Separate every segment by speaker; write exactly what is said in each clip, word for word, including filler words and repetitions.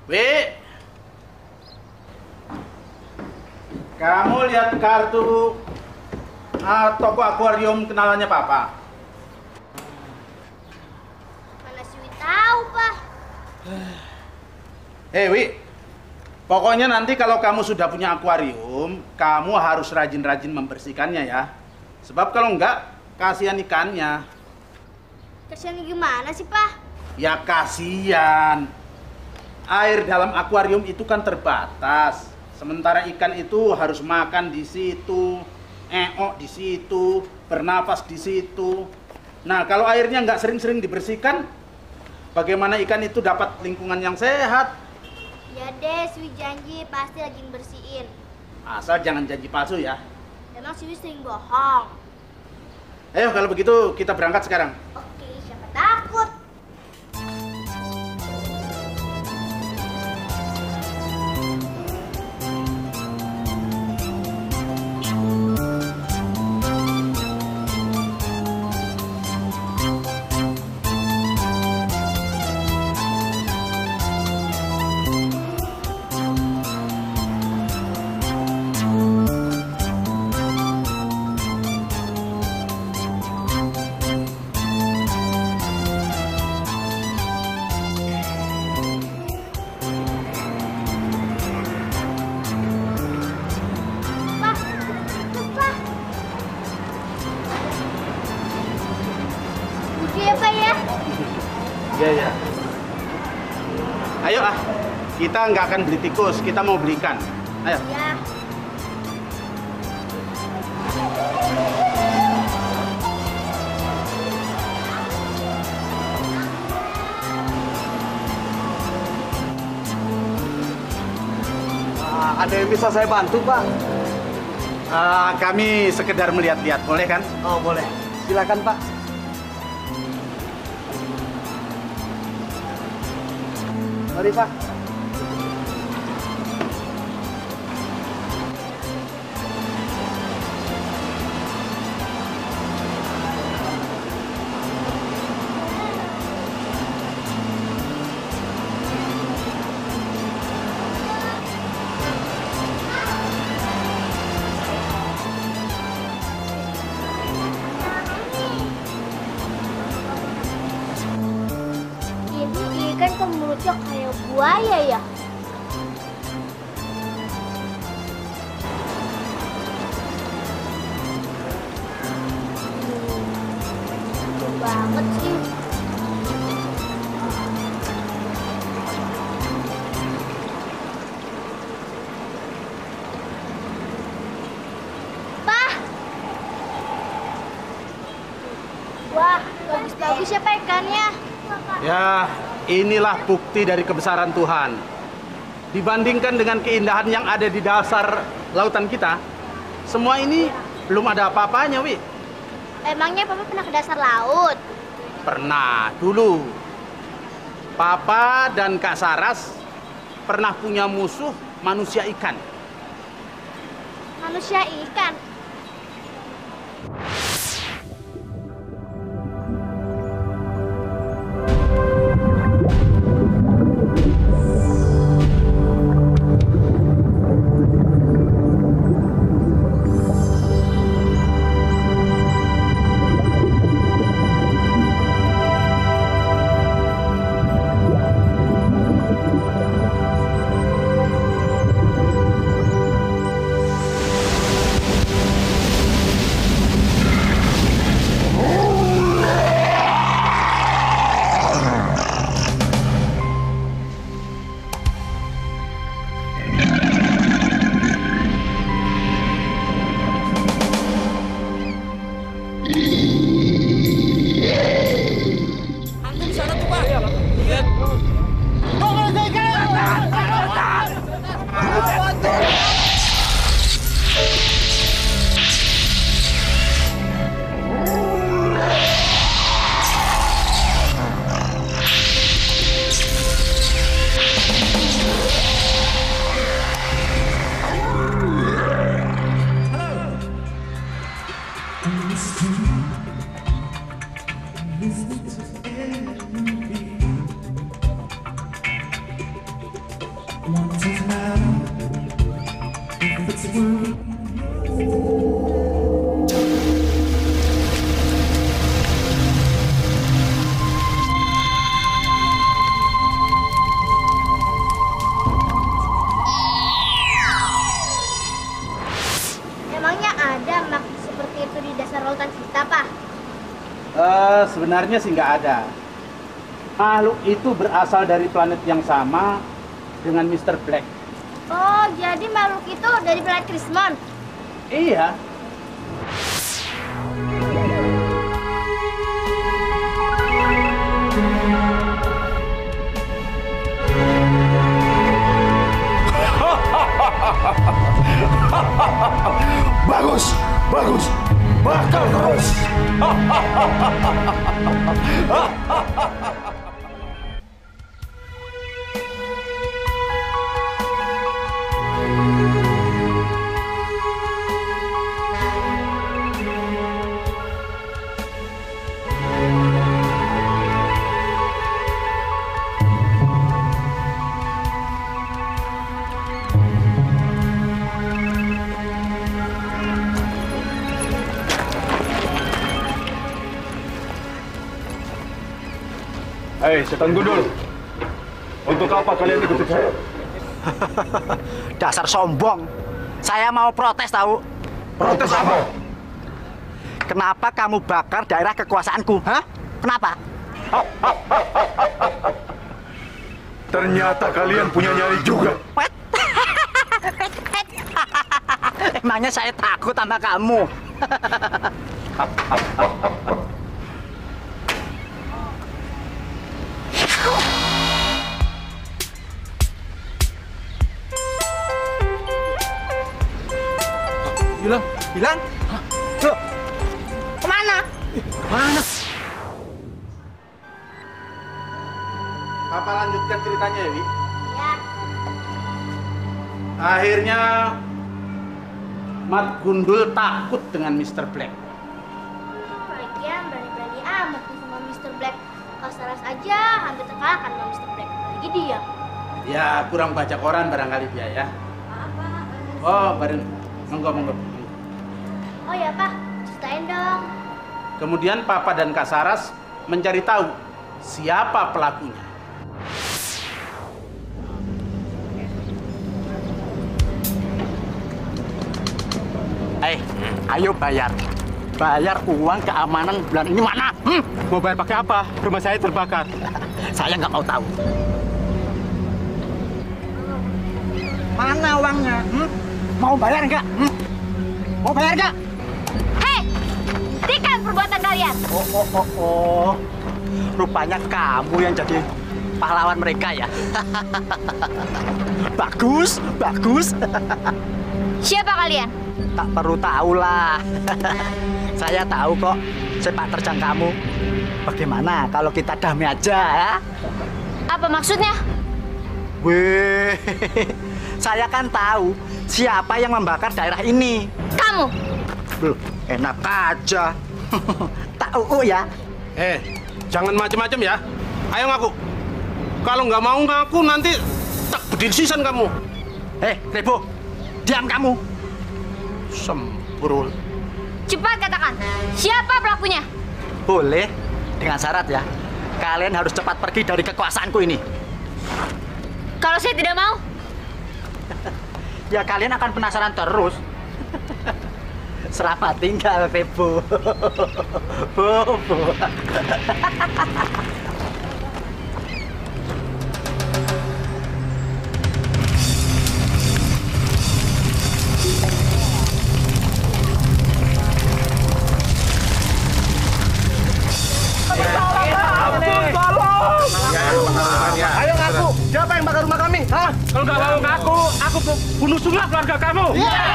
Speaker 1: Wi, kamu lihat kartu uh, toko akuarium kenalannya Papa?
Speaker 2: Mana si Wi tahu, Pak?
Speaker 1: Hei Wi, pokoknya nanti kalau kamu sudah punya akuarium, kamu harus rajin-rajin membersihkannya ya. Sebab kalau enggak, kasihan ikannya.
Speaker 2: Kasihan gimana sih, Pak?
Speaker 1: Ya kasihan. Air dalam akuarium itu kan terbatas. Sementara ikan itu harus makan di situ, eok di situ, bernapas di situ. Nah, kalau airnya nggak sering-sering dibersihkan, bagaimana ikan itu dapat lingkungan yang sehat?
Speaker 2: Ya deh, Swi janji pasti rajin bersihin.
Speaker 1: Asal jangan janji palsu ya.
Speaker 2: Emang Swi sering bohong.
Speaker 1: Ayo kalau begitu kita berangkat sekarang.
Speaker 2: Oke, siapa takut?
Speaker 1: Iya, ya. Ayo ah, kita nggak akan beli tikus, kita mau beli ikan. Ayo.
Speaker 2: Ya.
Speaker 3: Uh, ada yang bisa saya bantu, Pak?
Speaker 1: Uh, kami sekedar melihat-lihat, boleh kan?
Speaker 3: Oh, boleh. Silakan, Pak. Mari, Pak.
Speaker 2: Ini ikan kok mulutnya kayak buaya ya? Lucu banget sih. Pak! Wah, bagus-bagus ya Pak ikannya.
Speaker 1: Ya, inilah bukti dari kebesaran Tuhan. Dibandingkan dengan keindahan yang ada di dasar lautan kita, semua ini belum ada apa-apanya, Wi.
Speaker 2: Emangnya Papa pernah ke dasar laut?
Speaker 1: Pernah, dulu. Papa dan Kak Saras pernah punya musuh manusia ikan.
Speaker 2: Manusia ikan? apa?
Speaker 1: Eh, sebenarnya sih nggak ada. Makhluk itu berasal dari planet yang sama dengan mister Black.
Speaker 2: Oh, jadi makhluk itu dari planet Krismon.
Speaker 1: Iya.
Speaker 4: Bagus, bagus, bakal terus.
Speaker 5: Hei, setan gundul. Untuk apa kalian ikuti saya?
Speaker 3: Dasar sombong. Saya mau protes tahu.
Speaker 5: Protes apa?
Speaker 3: Kenapa kamu bakar daerah kekuasaanku? Hah? Kenapa?
Speaker 5: Ternyata kalian punya nyali juga.
Speaker 3: Wet. Emangnya saya takut sama kamu?
Speaker 1: Hilang.
Speaker 3: Hilang? Loh, kemana? Kemana?
Speaker 1: Papa lanjutkan ceritanya ya, Wi.
Speaker 2: Ya.
Speaker 1: Akhirnya Mat Gundul takut dengan mister Black.
Speaker 2: Lagian berani-berani amat nih sama mister Black. Kasaras aja hampir terkalahkan sama mister Black. Lagi dia.
Speaker 1: Ya, kurang baca koran barangkali dia ya.
Speaker 2: Apa?
Speaker 1: Oh, baru monggo monggo.
Speaker 2: Oh ya, Pak. Ceritain dong.
Speaker 1: Kemudian Papa dan Kak Saras mencari tahu siapa pelakunya.
Speaker 3: Eh, ayo bayar. Bayar uang keamanan bulan ini mana? Hmm?
Speaker 5: Mau bayar pakai apa? Rumah saya terbakar.
Speaker 3: Saya nggak mau tahu. Mana uangnya? Hmm? Mau bayar nggak? Hmm? Mau bayar nggak?
Speaker 2: Hei! Hentikan perbuatan kalian!
Speaker 3: Oh, oh, oh, oh. Rupanya kamu yang jadi pahlawan mereka ya? Bagus, bagus.
Speaker 2: Siapa kalian?
Speaker 3: Tak perlu tahu lah. Saya tahu kok sepak terjang kamu. Bagaimana kalau kita damai aja ya?
Speaker 2: Apa maksudnya?
Speaker 3: Wih, saya kan tahu siapa yang membakar daerah ini.
Speaker 2: Kamu!
Speaker 3: Loh, enak aja. Tahu ya?
Speaker 5: Eh, jangan macam-macam ya. Ayo ngaku. Kalau nggak mau ngaku nanti tak bedil sisan kamu.
Speaker 3: Eh, Rebo, diam kamu.
Speaker 5: Semprul.
Speaker 2: Cepat katakan, siapa pelakunya?
Speaker 3: Boleh, dengan syarat ya. Kalian harus cepat pergi dari kekuasaanku ini.
Speaker 2: Kalau saya tidak mau,
Speaker 3: Ya kalian akan penasaran terus. Selamat tinggal, Rebo. Bobo.
Speaker 5: Ayo ngaku, siapa yang bakar rumah kami? Hah? Kalau nggak mau ngaku, aku bunuh semua keluarga kamu.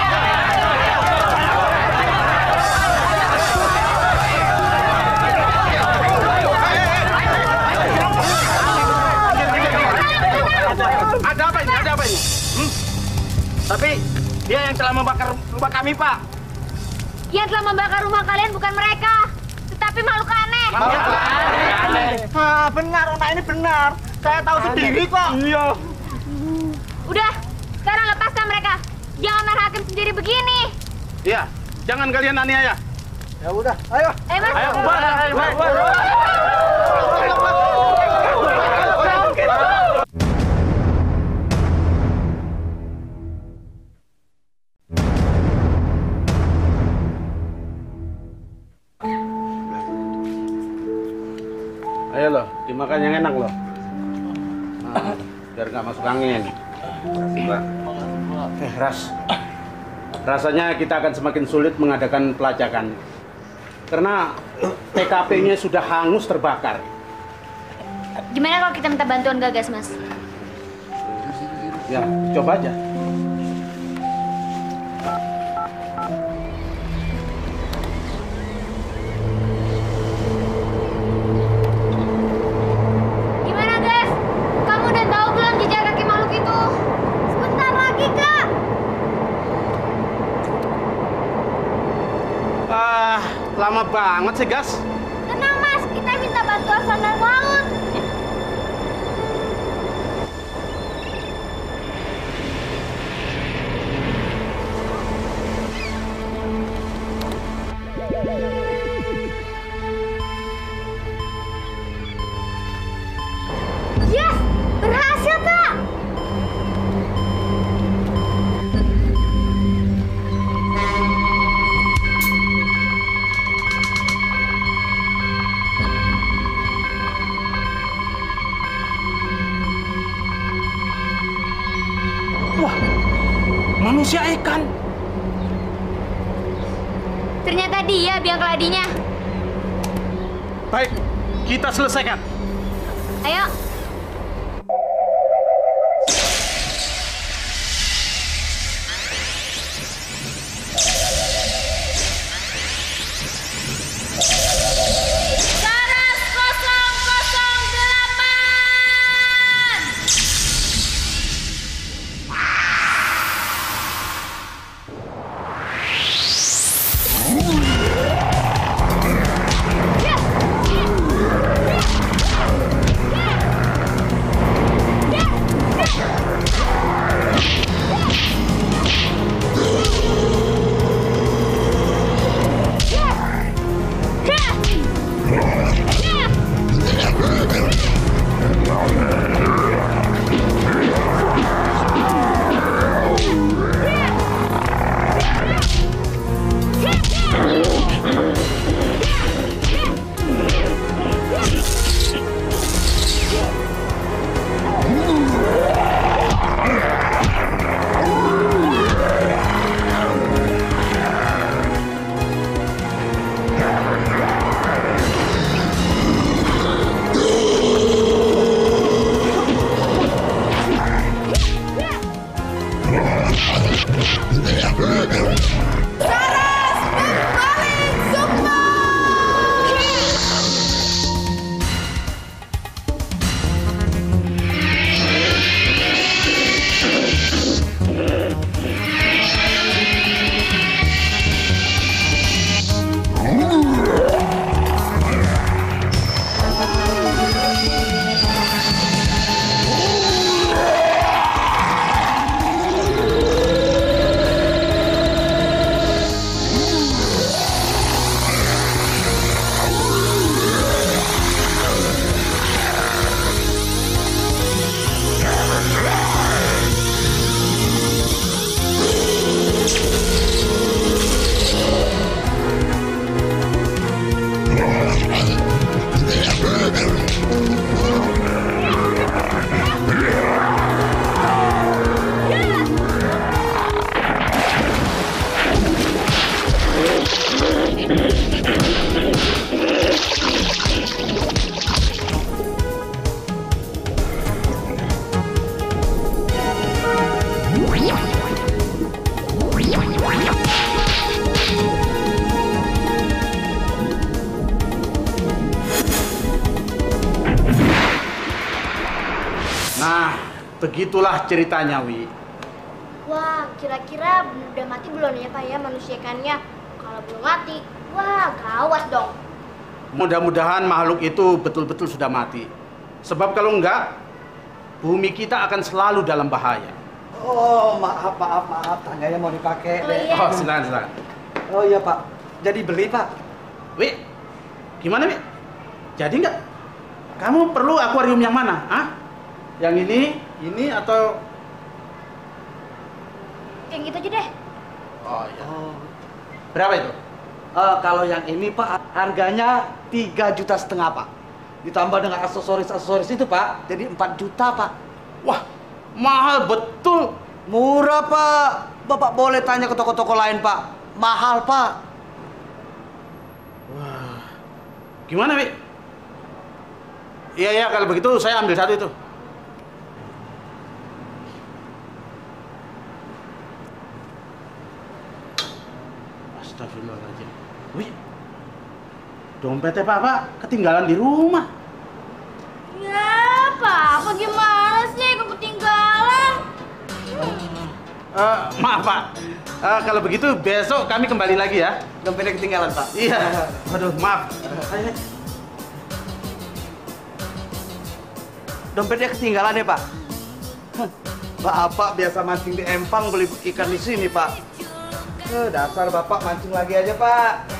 Speaker 5: Ada apa ini? Ada apa ini? Hmm? Tapi dia yang telah membakar rumah kami, Pak.
Speaker 2: yang telah membakar rumah kalian bukan mereka, tetapi makhluk aneh.
Speaker 3: Ah, benar, Ona ini benar. Saya tahu sendiri kok.
Speaker 5: Iya.
Speaker 2: Udah, sekarang lepaskan mereka. Jangan main hakim sendiri begini.
Speaker 1: Iya, jangan kalian aniaya.
Speaker 3: Ya udah, ayo.
Speaker 2: Eh, Mas.
Speaker 5: Ayo, bubar, ayo, bubar. Ayo loh, dimakan yang enak loh. Nah, biar nggak masuk angin. Coba. Eh, Ras. Rasanya kita akan semakin sulit mengadakan pelacakan. Karena T K P-nya sudah hangus terbakar.
Speaker 2: Gimana kalau kita minta bantuan Gagas, Mas?
Speaker 5: Ya, coba aja.
Speaker 2: Gimana, Gas? Kamu udah tahu belum jejak kaki makhluk itu? Sebentar lagi, Kak.
Speaker 5: Ah, lama banget sih, Gas.
Speaker 2: Tenang, Mas. Kita minta bantuan sandal laut. Yes! Berhasil, Kak!
Speaker 1: Wah, manusia ikan.
Speaker 2: Ternyata dia biang keladinya.
Speaker 5: Baik, kita selesaikan.
Speaker 2: Ayo. Saras kosong kosong delapan.
Speaker 1: Nah, begitulah ceritanya, Wi.
Speaker 2: Wah, kira-kira udah mati belum ya Pak ya manusia ikannya? Kalau belum mati, wah gawat dong.
Speaker 1: Mudah-mudahan makhluk itu betul-betul sudah mati. Sebab kalau enggak, bumi kita akan selalu dalam bahaya.
Speaker 3: Oh, maaf, maaf, maaf. Tangganya mau dipakai.
Speaker 2: Oh,
Speaker 3: Dek.
Speaker 2: iya.
Speaker 1: Oh, silakan, silakan.
Speaker 3: Oh iya, Pak. Jadi beli, Pak.
Speaker 1: Wi, gimana, Wi? Jadi enggak? Kamu perlu akuarium yang mana? Hah? Yang ini, ini atau...
Speaker 2: Yang gitu aja deh.
Speaker 1: Oh iya.
Speaker 3: Oh.
Speaker 1: Berapa itu?
Speaker 3: Eh, kalau yang ini, Pak, harganya tiga juta setengah, Pak. Ditambah dengan aksesoris-aksesoris itu, Pak. Jadi empat juta, Pak.
Speaker 1: Wah, mahal betul.
Speaker 3: Murah, Pak. Bapak boleh tanya ke toko-toko lain, Pak. Mahal, Pak.
Speaker 1: Gimana, Wi? Iya, iya, kalau begitu saya ambil satu itu. Astagfirullahaladzim. Wi, dompetnya Papa ketinggalan di rumah.
Speaker 2: Ya, Papa gimana sih kok ketinggalan?
Speaker 1: Eh, maaf, Pak. Eh, kalau begitu besok kami kembali lagi ya.
Speaker 3: Dompetnya ketinggalan, Pak.
Speaker 1: Iya. Aduh, maaf. Ayo, ayo.
Speaker 3: Dompetnya ketinggalan ya, Pak? Bapak biasa mancing di empang, beli ikan di sini, Pak. Eh, dasar Bapak mancing lagi aja, Pak.